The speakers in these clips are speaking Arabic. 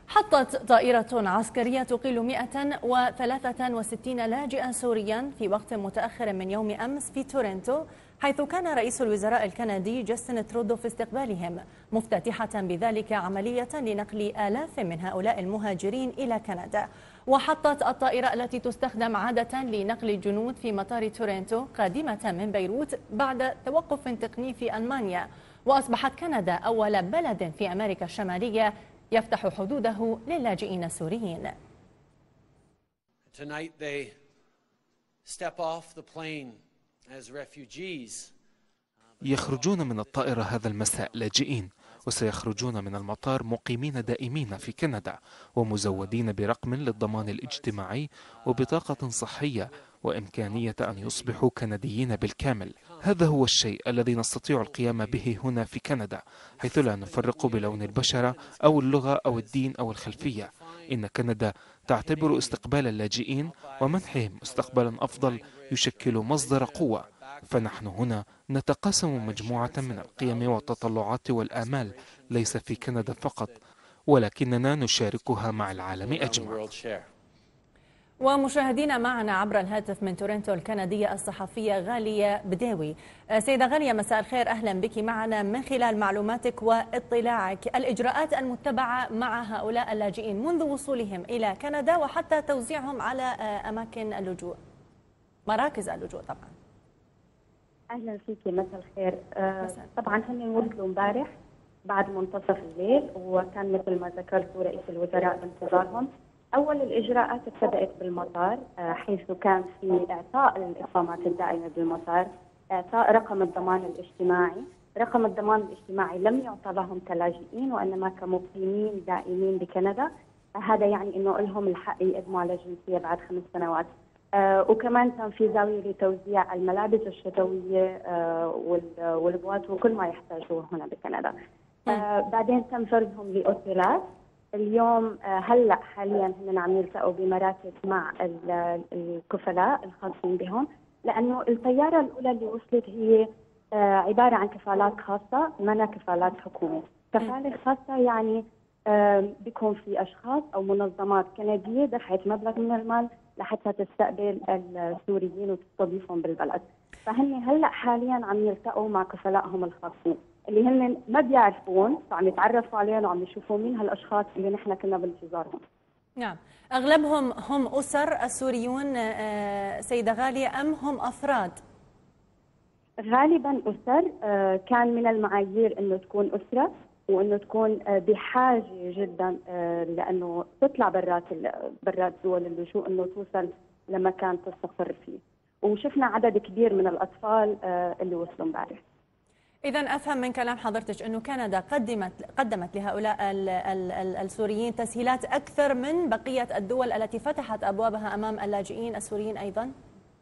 حطت طائرة عسكرية تقيل 163 لاجئا سوريا في وقت متأخر من يوم أمس في تورنتو، حيث كان رئيس الوزراء الكندي جاستن ترودو في استقبالهم، مفتتحة بذلك عملية لنقل آلاف من هؤلاء المهاجرين إلى كندا. وحطت الطائرة التي تستخدم عادة لنقل الجنود في مطار تورنتو قادمة من بيروت بعد توقف تقني في ألمانيا، وأصبحت كندا أول بلد في أمريكا الشمالية يفتح حدوده للاجئين السوريين. Tonight they step off the plane as refugees. يخرجون من الطائرة هذا المساء لاجئين، وسيخرجون من المطار مقيمين دائمين في كندا ومزودين برقم للضمان الاجتماعي وبطاقة صحية وإمكانية أن يصبحوا كنديين بالكامل. هذا هو الشيء الذي نستطيع القيام به هنا في كندا، حيث لا نفرق بلون البشرة أو اللغة أو الدين أو الخلفية. إن كندا تعتبر استقبال اللاجئين ومنحهم مستقبلا أفضل يشكل مصدر قوة، فنحن هنا نتقاسم مجموعة من القيم والتطلعات والآمال، ليس في كندا فقط، ولكننا نشاركها مع العالم أجمع. ومشاهدينا، معنا عبر الهاتف من تورنتو الكندية الصحفية غالية بداوي. سيدة غالية، مساء الخير، أهلا بك معنا. من خلال معلوماتك واطلاعك، الإجراءات المتبعة مع هؤلاء اللاجئين منذ وصولهم إلى كندا وحتى توزيعهم على أماكن اللجوء، مراكز اللجوء طبعا. اهلا فيكي، مساء الخير. طبعا هم وصلوا امبارح بعد منتصف الليل، وكان مثل ما ذكرت رئيس الوزراء بانتظارهم. اول الاجراءات ابتدات بالمطار، حيث كان في اعطاء الاقامات الدائمه بالمطار، اعطاء رقم الضمان الاجتماعي. رقم الضمان الاجتماعي لم يعطى لهم كلاجئين وانما كمقيمين دائمين بكندا. هذا يعني انه لهم الحق يقدموا على الجنسيه بعد 5 سنوات. وكمان كان في زاوية لتوزيع الملابس الشتوية والبوات وكل ما يحتاجوه هنا بكندا. بعدين تم فرزهم لأوتيلات. اليوم هلا حاليا هن عم يلتقوا بمراكز مع الكفلاء الخاصين بهم، لأنه الطيارة الأولى اللي وصلت هي عبارة عن كفالات خاصة، منها كفالات حكومية. كفالة خاصة يعني بيكون في أشخاص أو منظمات كندية دفعت مبلغ من المال لحتى تستقبل السوريين وتستضيفهم بالبلد. فهن هلا حاليا عم يلتقوا مع كفلائهم الخاصين اللي هن ما بيعرفون، فعم يتعرفوا عليهم وعم يشوفوا مين هالاشخاص اللي نحن كنا بانتظارهم. نعم، اغلبهم هم اسر السوريون سيده غاليه ام هم افراد؟ غالبا اسر. كان من المعايير انه تكون اسره وانه تكون بحاجه جدا لانه تطلع برات دول اللجوء، انه توصل لمكان تستقر فيه. وشفنا عدد كبير من الاطفال اللي وصلوا امبارح. اذا افهم من كلام حضرتك انه كندا قدمت لهؤلاء السوريين تسهيلات اكثر من بقيه الدول التي فتحت ابوابها امام اللاجئين السوريين ايضا؟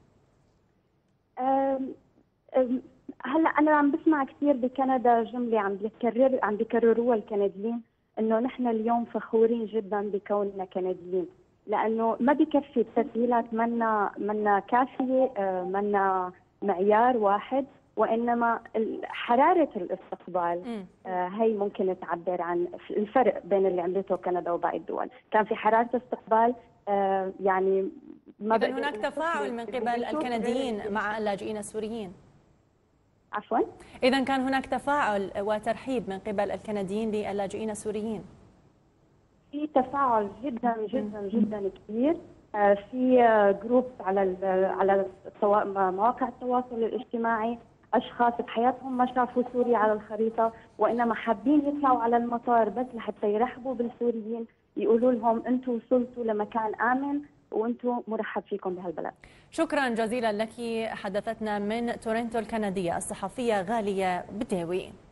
هلا انا عم بسمع كثير بكندا جمله عم بيكرروها الكنديين، انه نحن اليوم فخورين جدا بكوننا كنديين، لانه ما بكفي التسهيلات، منا كافيه، منا معيار واحد، وانما حراره الاستقبال هي ممكن تعبر عن الفرق بين اللي عملته كندا وباقي الدول. كان في حراره استقبال يعني ما إذن هناك تفاعل من قبل الكنديين مع اللاجئين السوريين. عفوا؟ إذا كان هناك تفاعل وترحيب من قبل الكنديين للاجئين السوريين. في تفاعل جدا جدا جدا كبير. في جروب على مواقع التواصل الاجتماعي، اشخاص بحياتهم ما شافوا سوريا على الخريطه، وانما حابين يطلعوا على المطار بس لحتى يرحبوا بالسوريين، يقولوا لهم انتم وصلتوا لمكان امن وانتم مرحب فيكم بهالبلد. شكرا جزيلا لك. حدثتنا من تورنتو الكندية الصحفية غالية بداوي.